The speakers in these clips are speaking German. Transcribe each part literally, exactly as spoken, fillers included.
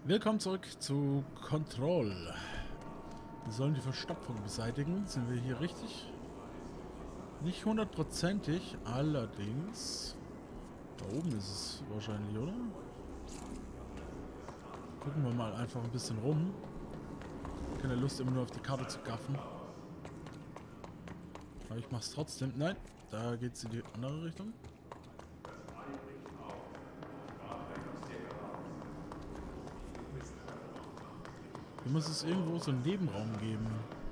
Willkommen zurück zu Control. Wir sollen die Verstopfung beseitigen. Sind wir hier richtig? Nicht hundertprozentig, allerdings... Da oben ist es wahrscheinlich, oder? Gucken wir mal einfach ein bisschen rum. Keine Lust, immer nur auf die Karte zu gaffen. Aber ich mach's trotzdem. Nein, da geht's in die andere Richtung. Hier muss es irgendwo so einen Nebenraum geben.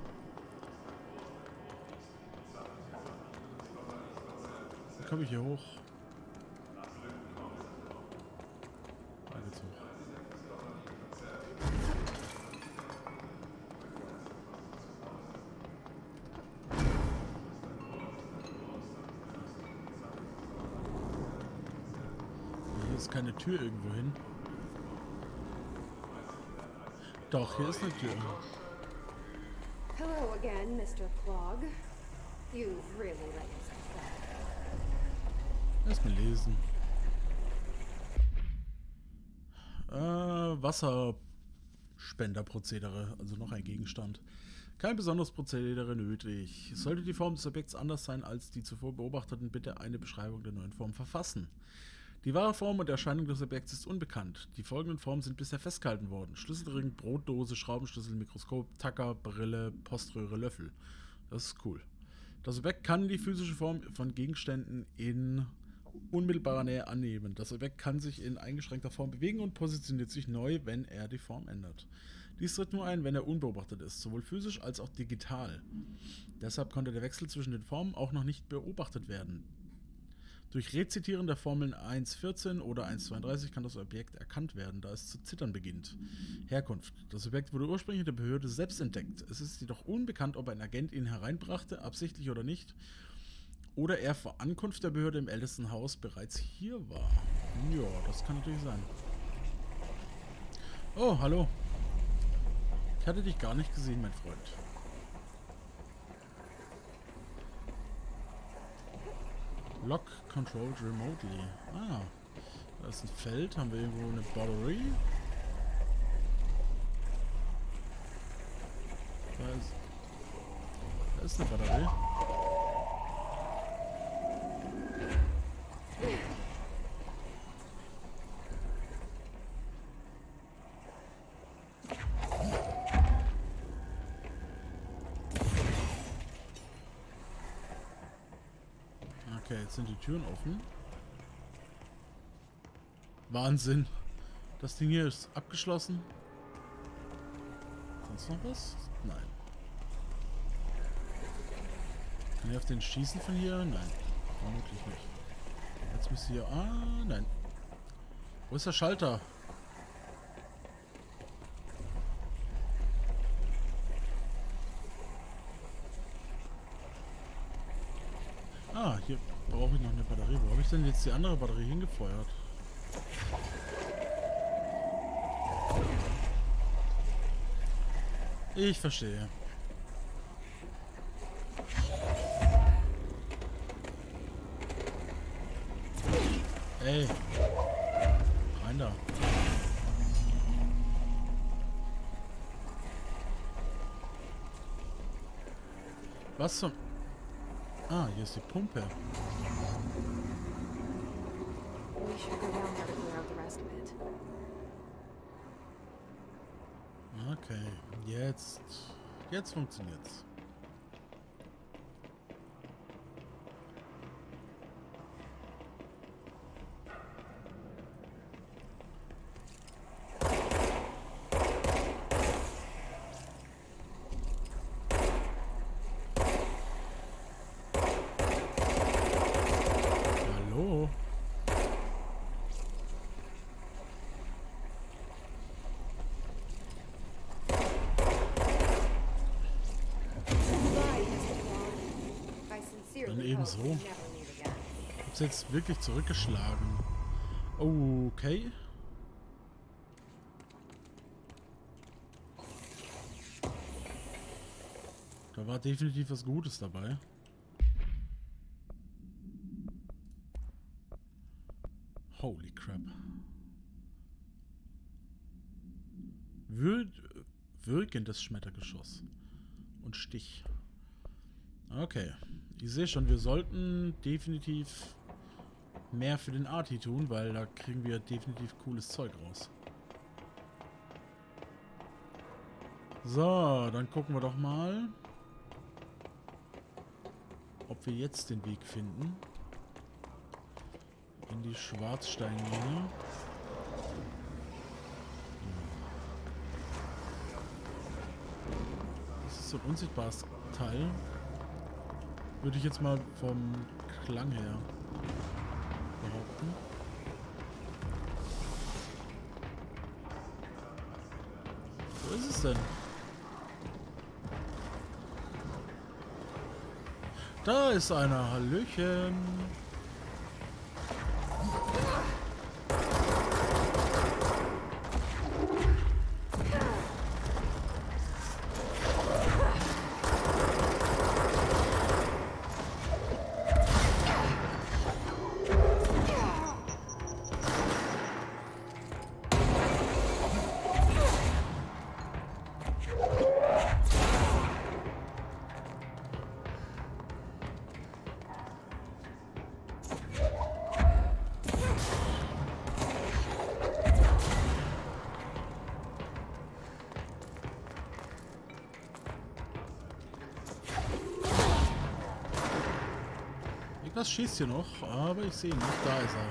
Wie komme ich hier hoch? Da geht's hoch. Hier ist keine Tür irgendwo hin. Doch, hier ist eine Tür. Hello again, Mister Clog. You've really let yourself Erstmal lesen. Äh, Wasserspenderprozedere, also noch ein Gegenstand. Kein besonderes Prozedere nötig. Sollte die Form des Objekts anders sein als die zuvor beobachteten, bitte eine Beschreibung der neuen Form verfassen. Die wahre Form und Erscheinung des Objekts ist unbekannt. Die folgenden Formen sind bisher festgehalten worden. Schlüsselring, Brotdose, Schraubenschlüssel, Mikroskop, Tacker, Brille, Poströhre, Löffel. Das ist cool. Das Objekt kann die physische Form von Gegenständen in unmittelbarer Nähe annehmen. Das Objekt kann sich in eingeschränkter Form bewegen und positioniert sich neu, wenn er die Form ändert. Dies tritt nur ein, wenn er unbeobachtet ist, sowohl physisch als auch digital. Deshalb konnte der Wechsel zwischen den Formen auch noch nicht beobachtet werden. Durch Rezitieren der Formeln eins Punkt vierzehn oder eins Punkt zweiunddreißig kann das Objekt erkannt werden, da es zu zittern beginnt. Herkunft. Das Objekt wurde ursprünglich in der Behörde selbst entdeckt. Es ist jedoch unbekannt, ob ein Agent ihn hereinbrachte, absichtlich oder nicht, oder er vor Ankunft der Behörde im ältesten Haus bereits hier war. Ja, das kann natürlich sein. Oh, hallo. Ich hatte dich gar nicht gesehen, mein Freund. Lock controlled remotely. Ah, da ist ein Feld. Haben wir irgendwo eine Batterie? Da ist, da ist eine Batterie. Okay, jetzt sind die Türen offen. Wahnsinn. Das Ding hier ist abgeschlossen. Sonst noch was? Nein. Kann ich auf den schießen von hier? Nein. Vermutlich nicht. Jetzt müsste hier... Ah, nein. Wo ist der Schalter? Ah, hier brauche ich noch eine Batterie. Wo habe ich denn jetzt die andere Batterie hingefeuert? Ich verstehe. Ey. Rein da. Was zum... Ah, hier ist die Pumpe. We should go down there to clear out the rest of it. Okay, jetzt... Jetzt funktioniert's. Hallo? Goodbye, Mister Clog. I Dann sincerely eben hope so. we never meet again. Hab's jetzt wirklich zurückgeschlagen. Okay. Da war definitiv was Gutes dabei. Holy crap. Wir wirkendes Schmettergeschoss. Und Stich. Okay. Ich sehe schon, wir sollten definitiv mehr für den Arti tun, weil da kriegen wir definitiv cooles Zeug raus. So, dann gucken wir doch mal, ob wir jetzt den Weg finden in die Schwarzsteinmine. Das ist so ein unsichtbares Teil. Würde ich jetzt mal vom Klang her behaupten. Wo ist es denn? Da ist einer. Hallöchen. Das schießt hier noch, aber ich sehe ihn nicht. Da ist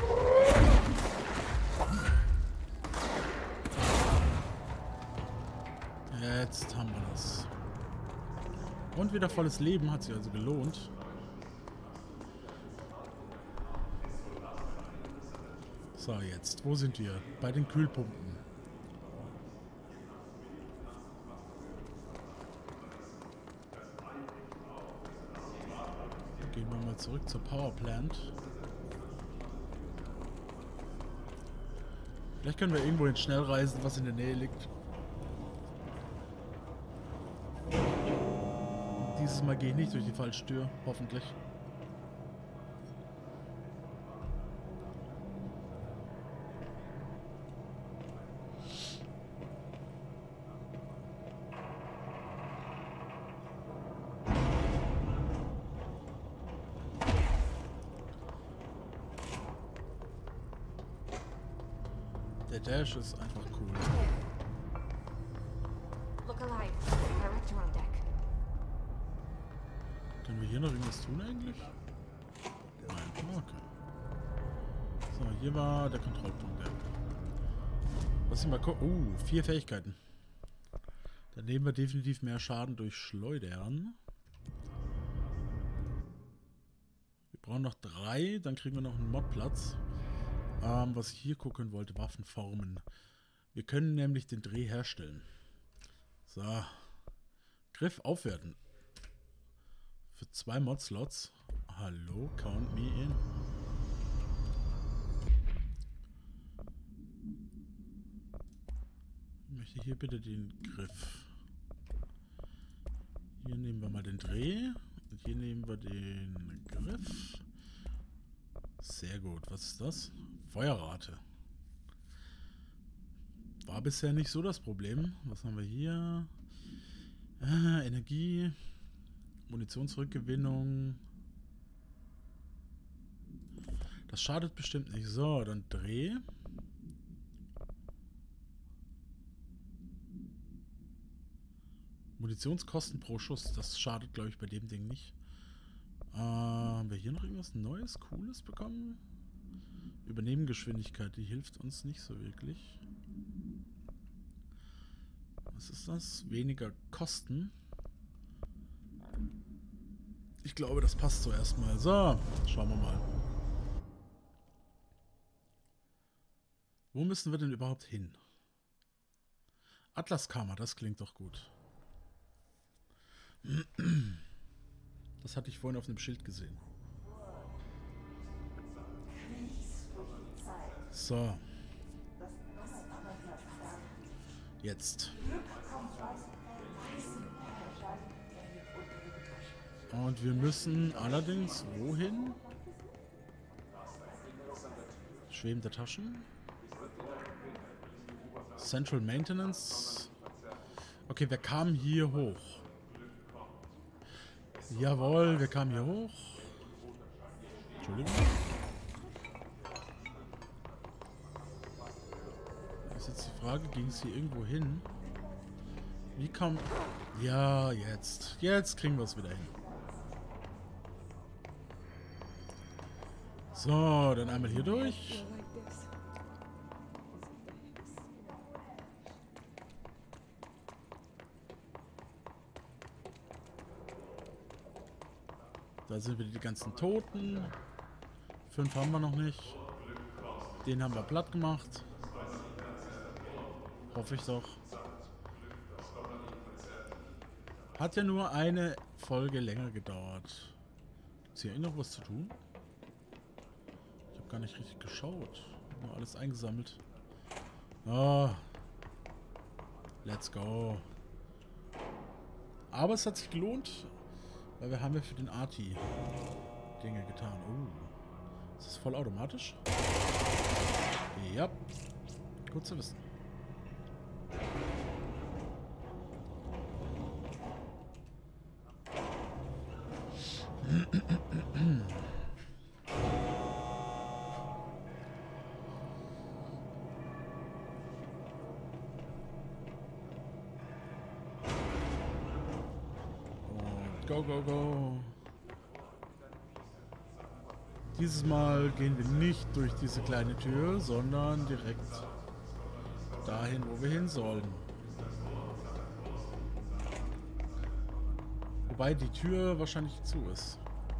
er. Jetzt haben wir das. Und wieder volles Leben, hat sich also gelohnt. So, jetzt. Wo sind wir? Bei den Kühlpumpen. Gehen wir mal zurück zur Powerplant. Vielleicht können wir irgendwo hin schnell reisen, was in der Nähe liegt. Dieses Mal gehe ich nicht durch die falsche Tür, hoffentlich. Der Dash ist einfach cool. Look alive. Director on deck. Können wir hier noch irgendwas tun eigentlich? Nein, okay. So, hier war der Kontrollpunkt. Ja. Lass ich mal gucken. Oh, vier Fähigkeiten. Dann nehmen wir definitiv mehr Schaden durch Schleudern. Wir brauchen noch drei, dann kriegen wir noch einen Modplatz. Ähm, was ich hier gucken wollte, Waffenformen. Wir können nämlich den Dreh herstellen. So. Griff aufwerten. Für zwei Mod-Slots. Hallo, count me in. Ich möchte hier bitte den Griff. Hier nehmen wir mal den Dreh. Und hier nehmen wir den Griff. Sehr gut. Was ist das? Feuerrate. War bisher nicht so das Problem. Was haben wir hier? Äh, Energie. Munitionsrückgewinnung. Das schadet bestimmt nicht. So, dann Dreh. Munitionskosten pro Schuss. Das schadet, glaube ich, bei dem Ding nicht. Äh, haben wir hier noch irgendwas Neues, Cooles bekommen? Übernehmen-Geschwindigkeit, die hilft uns nicht so wirklich. Was ist das? Weniger Kosten. Ich glaube, das passt so erstmal. So, schauen wir mal. Wo müssen wir denn überhaupt hin? Atlaskammer, das klingt doch gut. Das hatte ich vorhin auf einem Schild gesehen. So. Jetzt. Und wir müssen allerdings wohin? Schwebende Taschen. Central Maintenance. Okay, wir kamen hier hoch. Jawohl, wir kamen hier hoch. Entschuldigung. Ist jetzt die Frage, ging es hier irgendwo hin? Wie kam... Ja, jetzt. Jetzt kriegen wir es wieder hin. So, dann einmal hier durch. Da sind wieder die ganzen Toten. Fünf haben wir noch nicht. Den haben wir platt gemacht. Hoffe ich doch. Hat ja nur eine Folge länger gedauert. Ist hier noch was zu tun? Ich habe gar nicht richtig geschaut. Nur alles eingesammelt. Oh. Let's go. Aber es hat sich gelohnt, weil wir haben ja für den Arti Dinge getan. Oh. Ist das vollautomatisch? Ja. Gut zu wissen. Und go, go, go. Dieses Mal gehen wir nicht durch diese kleine Tür, sondern direkt dahin, wo wir hin sollen. Wobei die Tür wahrscheinlich zu ist.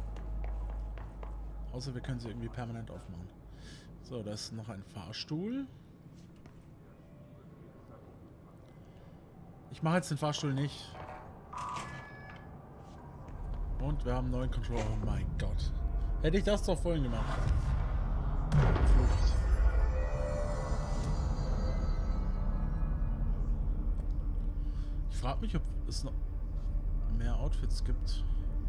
Außer wir können sie irgendwie permanent aufmachen. So, da ist noch ein Fahrstuhl. Ich mache jetzt den Fahrstuhl nicht. Und wir haben einen neuen Controller. Oh mein Gott. Hätte ich das doch vorhin gemacht. Flucht. Ich frage mich, ob es noch mehr Outfits gibt,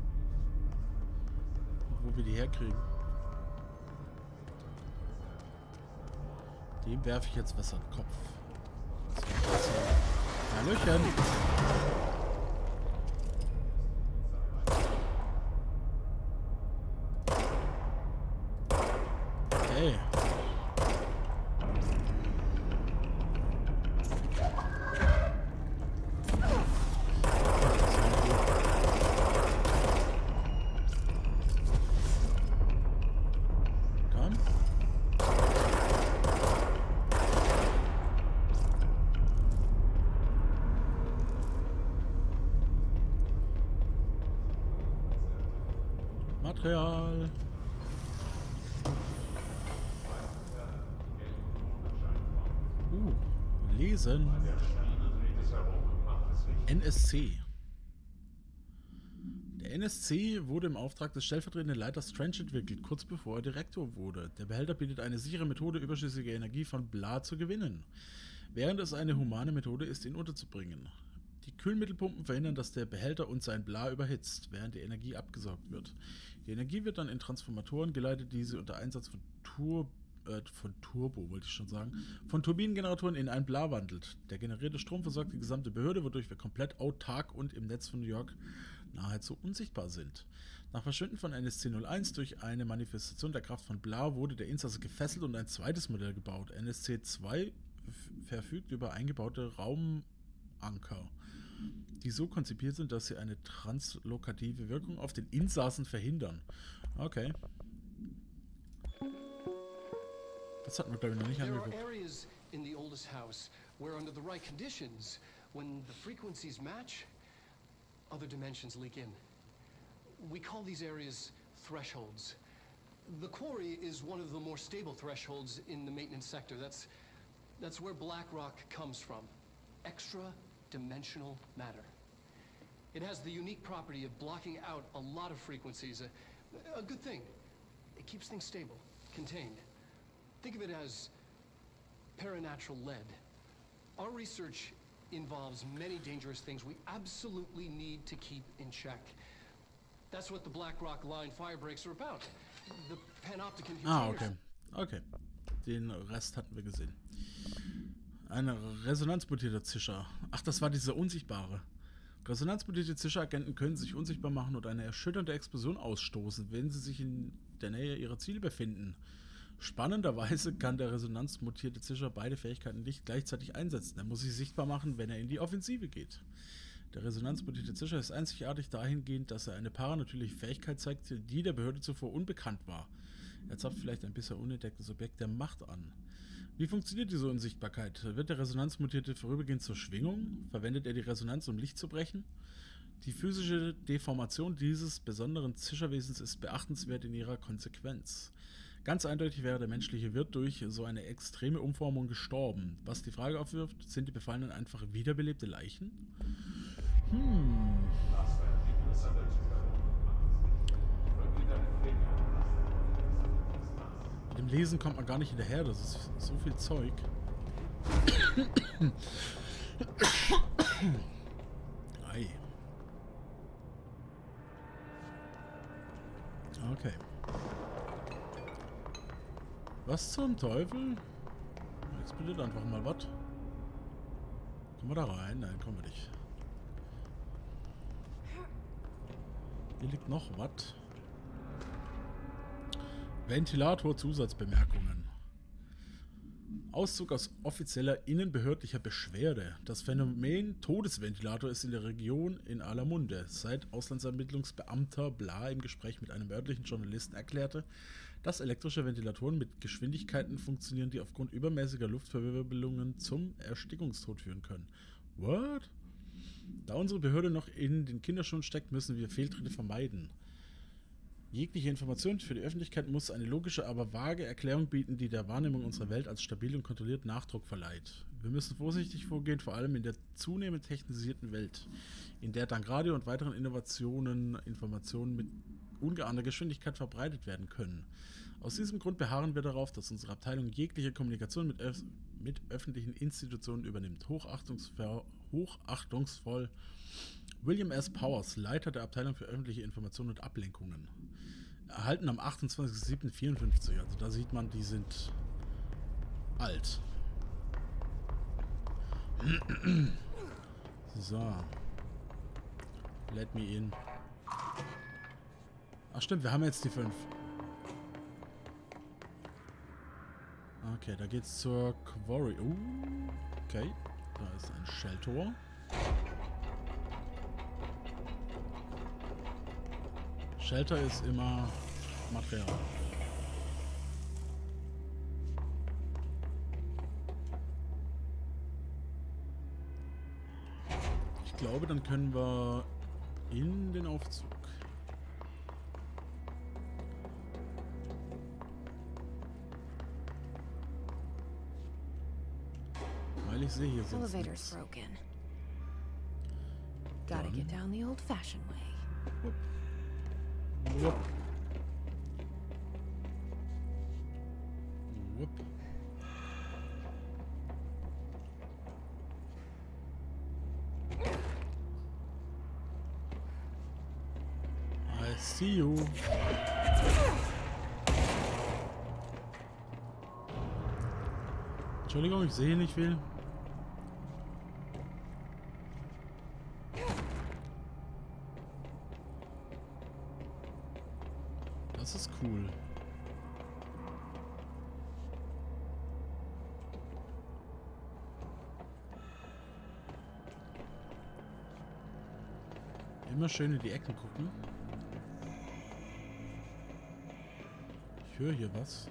wo wir die herkriegen. Dem werfe ich jetzt Wasser in den Kopf. Hallöchen! Hey! Material. Uh, lesen. N S C. Der N S C wurde im Auftrag des stellvertretenden Leiters Strange entwickelt, kurz bevor er Direktor wurde. Der Behälter bietet eine sichere Methode, überschüssige Energie von Bla zu gewinnen, während es eine humane Methode ist, ihn unterzubringen. Die Kühlmittelpumpen verhindern, dass der Behälter und sein Bla überhitzt, während die Energie abgesaugt wird. Die Energie wird dann in Transformatoren geleitet, die sie unter Einsatz von, Tur äh, von Turbo, wollte ich schon sagen, von Turbinengeneratoren in ein Bla wandelt. Der generierte Strom versorgt die gesamte Behörde, wodurch wir komplett autark und im Netz von New York nahezu unsichtbar sind. Nach Verschwinden von N S C null eins durch eine Manifestation der Kraft von Bla wurde der Insasse gefesselt und ein zweites Modell gebaut. N S C zwei verfügt über eingebaute Raumanker, die so konzipiert sind, dass sie eine translokative Wirkung auf den Insassen verhindern. Okay. Das hatten wir, glaube ich, noch nicht angeguckt. There are areas in the oldest house where under the right conditions, when the frequencies match, other dimensions leak in. We call these areas thresholds. The quarry is one of the more stable thresholds in the maintenance sector. That's that's where Blackrock comes from. Extra-dimensional matter. It has the unique property of blocking out a lot of frequencies. A, a good thing. It keeps things stable, contained. Think of it as paranatural lead. Our research involves many dangerous things we absolutely need to keep in check. That's what the Blackrock line fire breaks are about. The panopticon containers. Ah, okay. Okay. Den Rest hatten wir gesehen. Ein resonanzmutierter Zischer. Ach, das war dieser unsichtbare. Resonanzmutierte Zischeragenten können sich unsichtbar machen und eine erschütternde Explosion ausstoßen, wenn sie sich in der Nähe ihrer Ziele befinden. Spannenderweise kann der resonanzmutierte Zischer beide Fähigkeiten nicht gleichzeitig einsetzen. Er muss sich sichtbar machen, wenn er in die Offensive geht. Der resonanzmutierte Zischer ist einzigartig dahingehend, dass er eine paranatürliche Fähigkeit zeigt, die der Behörde zuvor unbekannt war. Er zapft vielleicht ein bisher unentdecktes Objekt der Macht an. Wie funktioniert diese Unsichtbarkeit? Wird der Resonanzmutierte vorübergehend zur Schwingung? Verwendet er die Resonanz, um Licht zu brechen? Die physische Deformation dieses besonderen Zischerwesens ist beachtenswert in ihrer Konsequenz. Ganz eindeutig wäre der menschliche Wirt durch so eine extreme Umformung gestorben. Was die Frage aufwirft, sind die Befallenen einfach wiederbelebte Leichen? Hm. Mit dem Lesen kommt man gar nicht hinterher, das ist so viel Zeug. Ei. Okay. Was zum Teufel? Explodiert einfach mal was. Kommen wir da rein? Nein, kommen wir nicht. Hier liegt noch was. Ventilator-Zusatzbemerkungen. Auszug aus offizieller innenbehördlicher Beschwerde. Das Phänomen Todesventilator ist in der Region in aller Munde. Seit Auslandsermittlungsbeamter Bla im Gespräch mit einem örtlichen Journalisten erklärte, dass elektrische Ventilatoren mit Geschwindigkeiten funktionieren, die aufgrund übermäßiger Luftverwirbelungen zum Erstickungstod führen können. What? Da unsere Behörde noch in den Kinderschuhen steckt, müssen wir Fehltritte vermeiden. Jegliche Information für die Öffentlichkeit muss eine logische, aber vage Erklärung bieten, die der Wahrnehmung unserer Welt als stabil und kontrolliert Nachdruck verleiht. Wir müssen vorsichtig vorgehen, vor allem in der zunehmend technisierten Welt, in der dank Radio und weiteren Innovationen Informationen mit ungeahnter Geschwindigkeit verbreitet werden können. Aus diesem Grund beharren wir darauf, dass unsere Abteilung jegliche Kommunikation mit, öf mit öffentlichen Institutionen übernimmt. Hochachtungsvoll, hochachtungsvoll William S. Powers, Leiter der Abteilung für öffentliche Informationen und Ablenkungen. Erhalten am achtundzwanzigsten siebten vierundfünfzig. Also da sieht man, die sind alt. So. Let me in. Ach stimmt, wir haben jetzt die fünf. Okay, da geht's zur Quarry. Uh, okay, da ist ein Shelltor. Shelter ist immer Material. Ich glaube, dann können wir in den Aufzug. Weil ich sehe hier sonst nichts. Gotta get down the old-fashioned way. Wupp. Wupp. Wupp. I see you. Entschuldigung, ich sehe nicht viel. Das ist cool. Immer schön in die Ecken gucken. Ich höre hier was.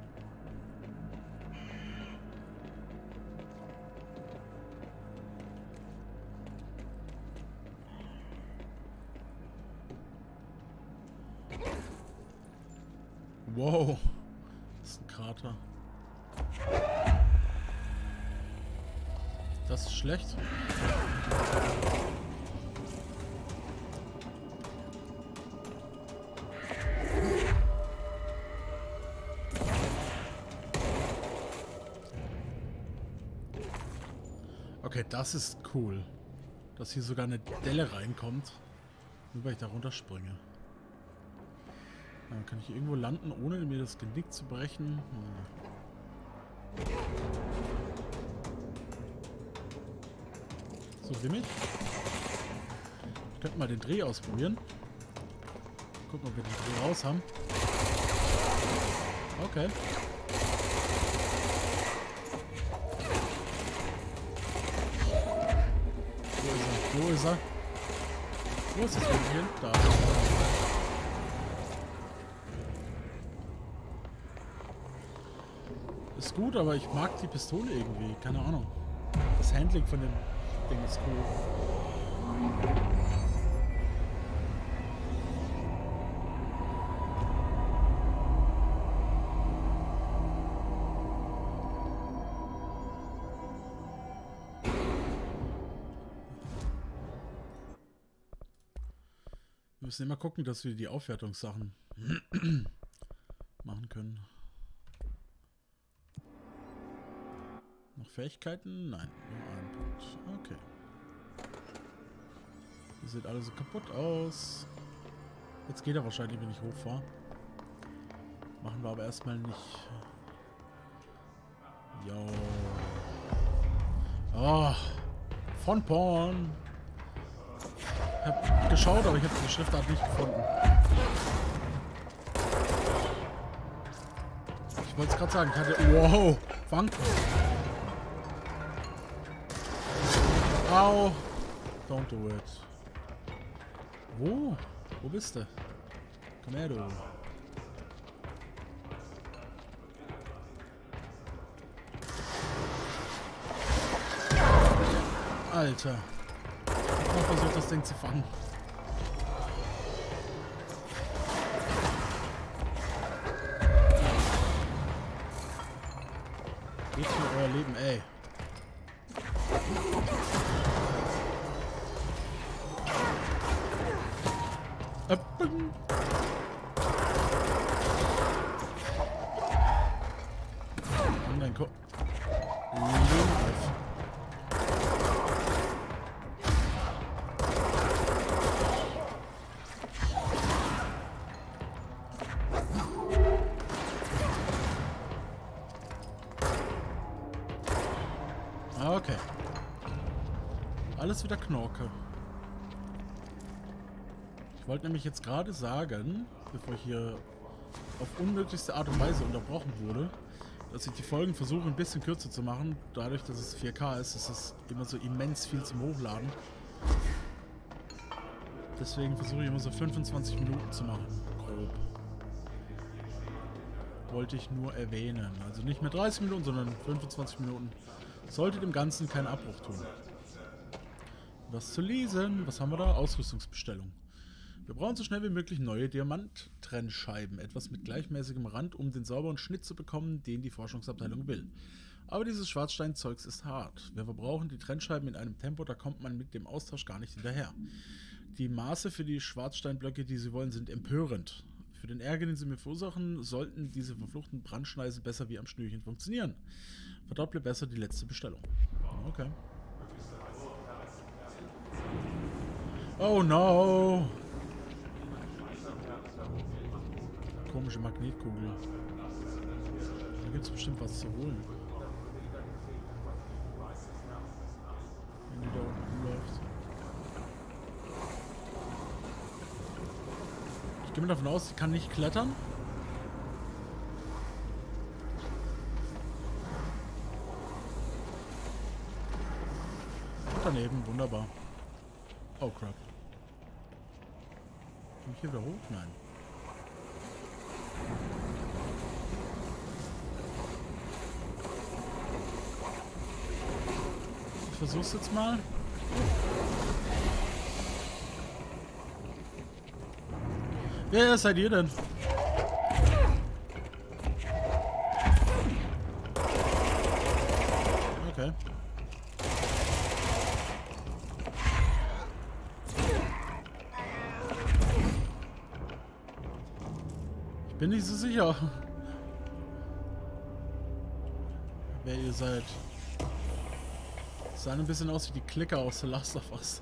Wow, das ist ein Krater. Das ist schlecht. Okay, das ist cool. Dass hier sogar eine Delle reinkommt. Nur weil ich da runterspringe. Dann kann ich irgendwo landen, ohne mir das Genick zu brechen. Hm. So grimmig. Wir könnten mal den Dreh ausprobieren. Gucken, ob wir den Dreh raus haben. Okay. Wo ist er? Wo ist er? Wo ist das Mädchen? Da. Ist gut, aber ich mag die Pistole irgendwie. Keine Ahnung. Das Handling von dem Ding ist cool. Wir müssen immer gucken, dass wir die Aufwertungssachen machen können. Noch Fähigkeiten? Nein, nur ein Punkt. Okay. Die sieht alles so kaputt aus. Jetzt geht er wahrscheinlich, wenn ich hochfahre. Machen wir aber erstmal nicht. Jo. Oh. Von Porn. Ich hab geschaut, aber ich habe die Schriftart nicht gefunden. Ich wollte es gerade sagen. Ich hatte... Wow. Fang. Au. Don't do it. Wo? Wo bist du? Komm her, du. Alter. Ich hab versucht, das Ding zu fangen. Geht für euer Leben, ey. Öppen. Und dann guck. Okay. Alles wieder Knorke. Ich wollte nämlich jetzt gerade sagen, bevor ich hier auf unmöglichste Art und Weise unterbrochen wurde, dass ich die Folgen versuche ein bisschen kürzer zu machen. Dadurch, dass es vier K ist, ist es immer so immens viel zum Hochladen. Deswegen versuche ich immer so fünfundzwanzig Minuten zu machen. Grob. Wollte ich nur erwähnen. Also nicht mehr dreißig Minuten, sondern fünfundzwanzig Minuten. Sollte dem Ganzen keinen Abbruch tun. Was zu lesen? Was haben wir da? Ausrüstungsbestellung. Wir brauchen so schnell wie möglich neue Diamant-Trennscheiben. Etwas mit gleichmäßigem Rand, um den sauberen Schnitt zu bekommen, den die Forschungsabteilung will. Aber dieses Schwarzstein-Zeugs ist hart. Wir verbrauchen die Trennscheiben in einem Tempo, da kommt man mit dem Austausch gar nicht hinterher. Die Maße für die Schwarzsteinblöcke, die sie wollen, sind empörend. Für den Ärger, den sie mir verursachen, sollten diese verfluchten Brandschneisen besser wie am Schnürchen funktionieren. Verdopple besser die letzte Bestellung. Okay. Oh no! Komische Magnetkugel. Da gibt es bestimmt was zu holen. Wenn die da unten rumläuft. Ich gehe mal davon aus, sie kann nicht klettern. Und daneben, wunderbar. Oh crap. Kann ich hier wieder hoch? Nein. Ich versuch's jetzt mal. Wer seid ihr denn? Okay. Ich bin nicht so sicher, wer ihr seid. Sah ein bisschen aus wie die Klicker aus The Last of Us.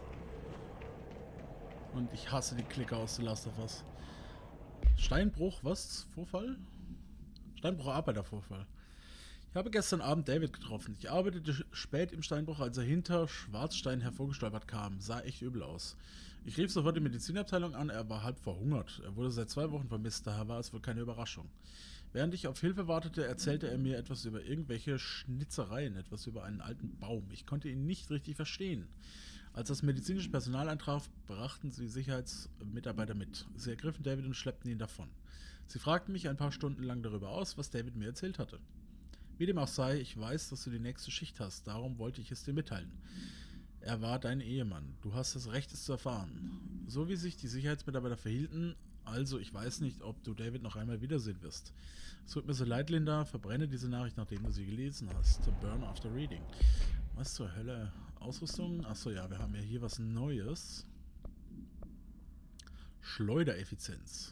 Und ich hasse die Klicker aus The Last of Us. Steinbruch, was? Vorfall? Steinbruch Arbeitervorfall. Ich habe gestern Abend David getroffen. Ich arbeitete spät im Steinbruch, als er hinter Schwarzstein hervorgestolpert kam. Sah echt übel aus. Ich rief sofort die Medizinabteilung an, er war halb verhungert. Er wurde seit zwei Wochen vermisst, daher war es wohl keine Überraschung. Während ich auf Hilfe wartete, erzählte er mir etwas über irgendwelche Schnitzereien, etwas über einen alten Baum. Ich konnte ihn nicht richtig verstehen. Als das medizinische Personal eintraf, brachten sie Sicherheitsmitarbeiter mit. Sie ergriffen David und schleppten ihn davon. Sie fragten mich ein paar Stunden lang darüber aus, was David mir erzählt hatte. Wie dem auch sei, ich weiß, dass du die nächste Schicht hast, darum wollte ich es dir mitteilen. Er war dein Ehemann, du hast das Recht, es zu erfahren. So wie sich die Sicherheitsmitarbeiter verhielten, also ich weiß nicht, ob du David noch einmal wiedersehen wirst. Es tut mir so leid, Linda, verbrenne diese Nachricht, nachdem du sie gelesen hast. To burn after reading. Was zur Hölle? Ausrüstung? Achso, ja, wir haben ja hier was Neues. Schleudereffizienz.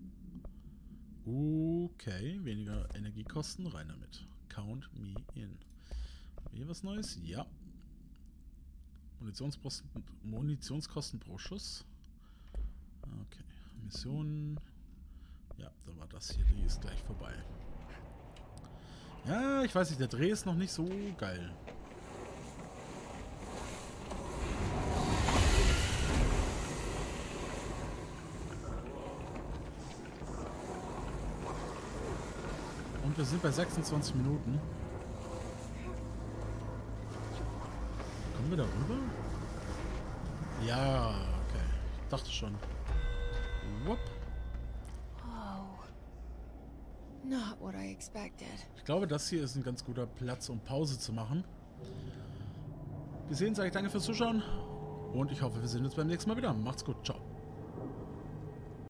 Okay, weniger Energiekosten, rein damit. Count me in. Haben wir hier was Neues? Ja. Munitionskosten, Munitionskosten pro Schuss. Okay. Missionen. Ja, da war das hier. Die ist gleich vorbei. Ja, ich weiß nicht, der Dreh ist noch nicht so geil. Und wir sind bei sechsundzwanzig Minuten. Kommen wir da rüber? Ja, okay. Ich dachte schon. Wupp. Oh. Not what I expected. Ich glaube, das hier ist ein ganz guter Platz, um Pause zu machen. Bis hierhin sage ich danke fürs Zuschauen und ich hoffe, wir sehen uns beim nächsten Mal wieder. Macht's gut. Ciao.